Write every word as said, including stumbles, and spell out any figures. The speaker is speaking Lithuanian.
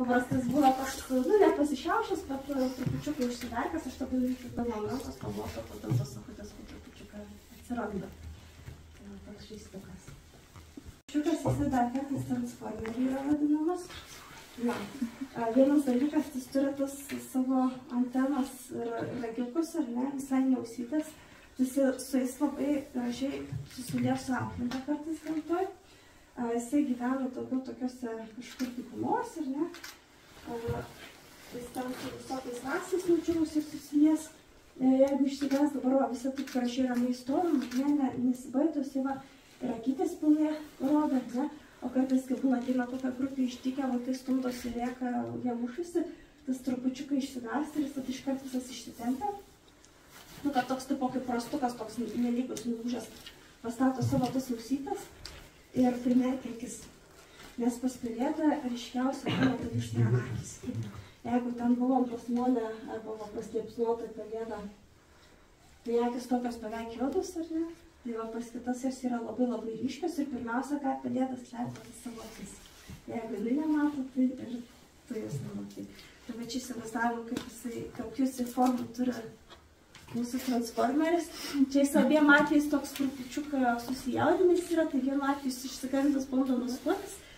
paprastas būna toks, nu, nepasišiaušęs, bet trupučiukai užsidarkęs, aš tada tada momentas pamoto, tada tos sakutės, kur trupučiukai atsiranda. Tai toks žaistukas. Šiukas jisai dar kartais transformeriai yra vadinamas. Ja. Vienas dalykas, jis turi tas savo antenas ir ragiukus, ar ne, visai neausytės. Jis su jais labai gražiai susilieja su aplinka kartais gamtoj. Jisai gyvena daugiau tokiuose kažkur dykumos, ar ne? Jis ten su visokiais rasais nudžiūrus ir susilies. Jeigu išsigąs dabar, va, visą taip gražiai ramiai stovim, ne, nesibaido, jisai va, ir akytės pilnai rodo, ne? O kartais, kai būna ateina tokia grupė ištikę, va, tai stumdosi rėka, jie mušasi, tas trupučiukai išsigąs ir jis tada iškart visas išsitempia. Nu, kad toks tipo kaip prastukas, toks nelygus nulūžęs, pastato savo tas ausytes ir primerkia akis. Nes pas pelėdą ryškiausia būna dalis yra akis. Jeigu ten buvom pas monę arba pas liepsnuotą pelėdą, tai akis tokios beveik juodos, ar ne? Tai va pas kitas jos yra labai labai ryškios ir pirmiausia, ką pelėdas slepia savo akis. Jeigu jinai nemato, tai ir tu jos nematai. Tai va čia įsivaizdavimu, kaip jisai, kokių jisai formų turi mūsų transformeris. Čia jis abiem atvejais toks trupučiuką susijaudinęs yra, tai vienu atveju išsigandęs bando nuskuotis,